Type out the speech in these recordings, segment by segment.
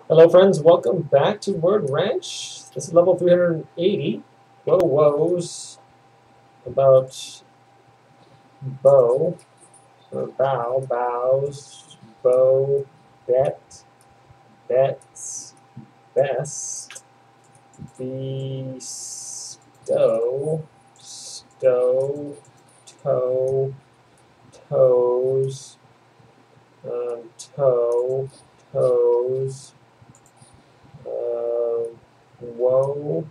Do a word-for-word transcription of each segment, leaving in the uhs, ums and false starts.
Hello friends, welcome back to Word Ranch. This is level three hundred eighty. Whoa woes about bow, or bow, bows, bow, bet, bets, best, bestow, stow, toe, toes, um, toe, toes, Uh, whoa.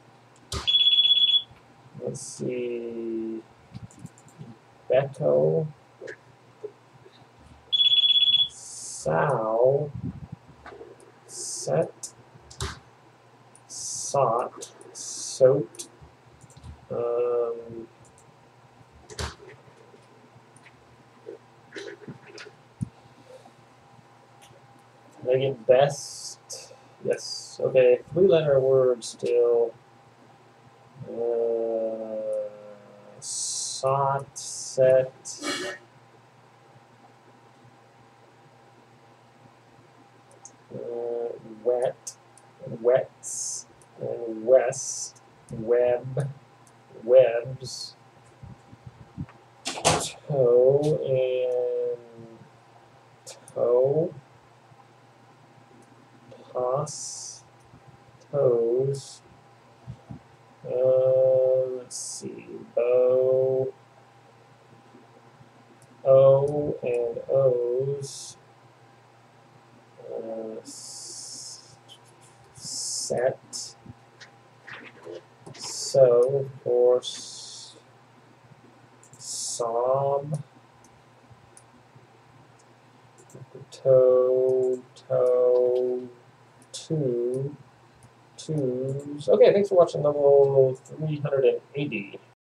Let's see. Beto. Sow. Set. Sought. Soaked. Um, did I get best? Yes. Okay. Three letter word still. Uh, sought. Set. Uh, wet. Wets. And west. Web. Webs. Toe and toe. Toss. Toes. Uh, let's see. Bow. O and O's. Uh, set. So, of course. Sob. Toe, toe, two, twos. Okay, thanks for watching level three hundred eighty.